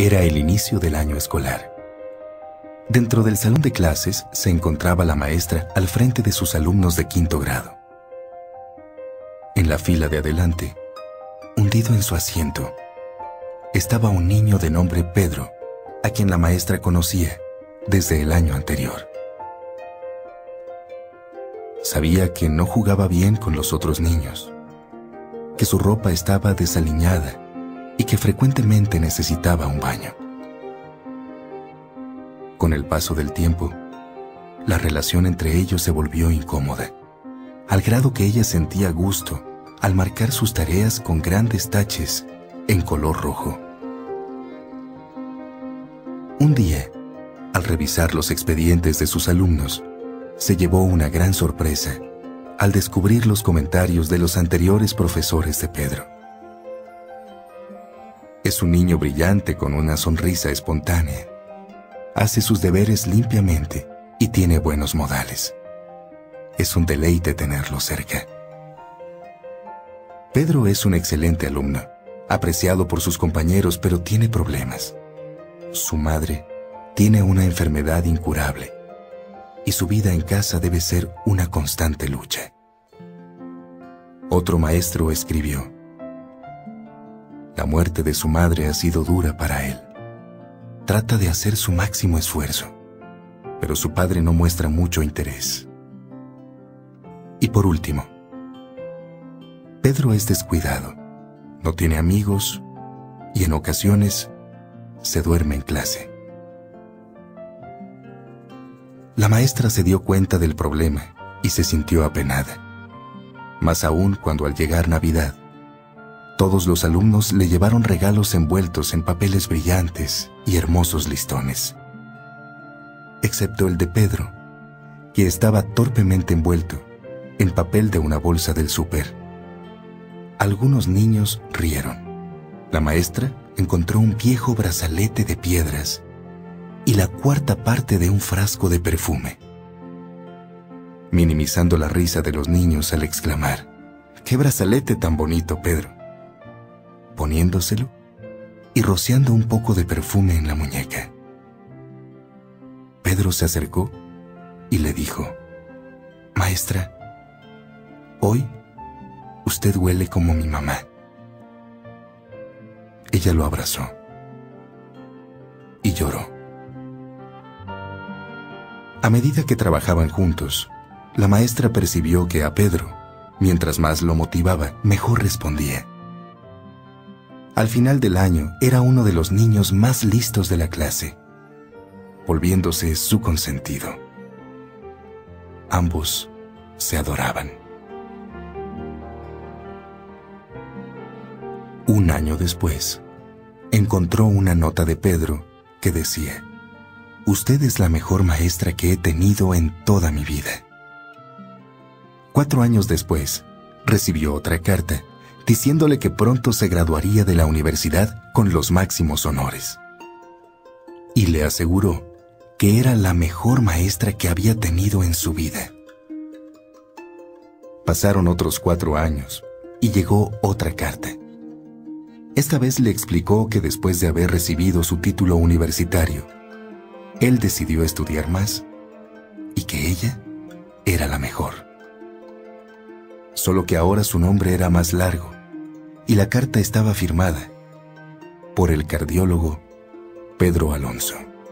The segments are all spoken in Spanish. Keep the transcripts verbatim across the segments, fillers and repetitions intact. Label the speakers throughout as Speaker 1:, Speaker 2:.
Speaker 1: Era el inicio del año escolar. Dentro del salón de clases se encontraba la maestra al frente de sus alumnos de quinto grado. En la fila de adelante, hundido en su asiento, estaba un niño de nombre Pedro, a quien la maestra conocía desde el año anterior. Sabía que no jugaba bien con los otros niños, que su ropa estaba desaliñada y que frecuentemente necesitaba un baño. Con el paso del tiempo, la relación entre ellos se volvió incómoda, al grado que ella sentía gusto al marcar sus tareas con grandes taches en color rojo. Un día, al revisar los expedientes de sus alumnos, se llevó una gran sorpresa al descubrir los comentarios de los anteriores profesores de Pedro. Es un niño brillante con una sonrisa espontánea. Hace sus deberes limpiamente y tiene buenos modales. Es un deleite tenerlo cerca. Pedro es un excelente alumno, apreciado por sus compañeros, pero tiene problemas. Su madre tiene una enfermedad incurable y su vida en casa debe ser una constante lucha. Otro maestro escribió: la muerte de su madre ha sido dura para él. Trata de hacer su máximo esfuerzo, pero su padre no muestra mucho interés. Y por último, Pedro es descuidado, no tiene amigos y en ocasiones se duerme en clase. La maestra se dio cuenta del problema y se sintió apenada, más aún cuando al llegar Navidad, todos los alumnos le llevaron regalos envueltos en papeles brillantes y hermosos listones, excepto el de Pedro, que estaba torpemente envuelto en papel de una bolsa del súper. Algunos niños rieron. La maestra encontró un viejo brazalete de piedras y la cuarta parte de un frasco de perfume, minimizando la risa de los niños al exclamar: ¡qué brazalete tan bonito, Pedro!, poniéndoselo y rociando un poco de perfume en la muñeca. Pedro se acercó y le dijo: maestra, hoy usted huele como mi mamá. Ella lo abrazó y lloró. A medida que trabajaban juntos, la maestra percibió que a Pedro, mientras más lo motivaba, mejor respondía. Al final del año, era uno de los niños más listos de la clase, volviéndose su consentido. Ambos se adoraban. Un año después, encontró una nota de Pedro que decía: usted es la mejor maestra que he tenido en toda mi vida. Cuatro años después, recibió otra carta diciéndole que pronto se graduaría de la universidad con los máximos honores. Y le aseguró que era la mejor maestra que había tenido en su vida. Pasaron otros cuatro años y llegó otra carta. Esta vez le explicó que después de haber recibido su título universitario, él decidió estudiar más y que ella era la mejor. Solo que ahora su nombre era más largo y la carta estaba firmada por el cardiólogo Pedro Alonso.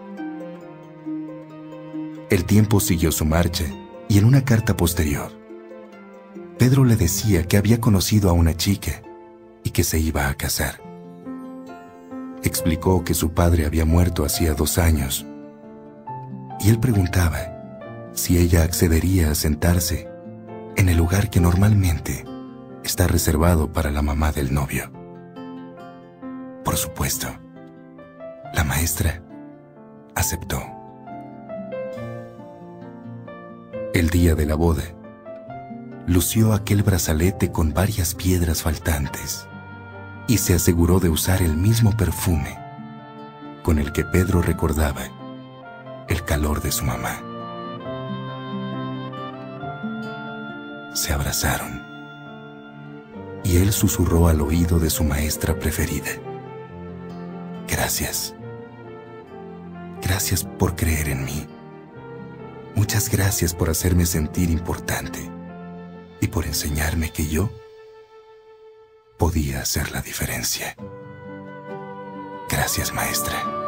Speaker 1: El tiempo siguió su marcha y en una carta posterior, Pedro le decía que había conocido a una chica y que se iba a casar. Explicó que su padre había muerto hacía dos años y él preguntaba si ella accedería a sentarse en el lugar que normalmente está reservado para la mamá del novio. Por supuesto, la maestra aceptó. El día de la boda, lució aquel brazalete con varias piedras faltantes y se aseguró de usar el mismo perfume con el que Pedro recordaba el calor de su mamá. Se abrazaron y él susurró al oído de su maestra preferida: gracias, Gracias por creer en mí. Muchas gracias por hacerme sentir importante y por enseñarme que yo podía hacer la diferencia. Gracias, maestra.